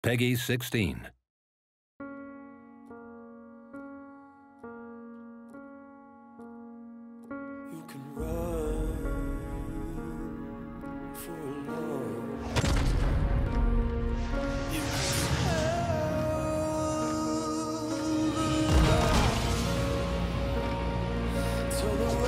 Peggy 16. You can run for love. You can tell the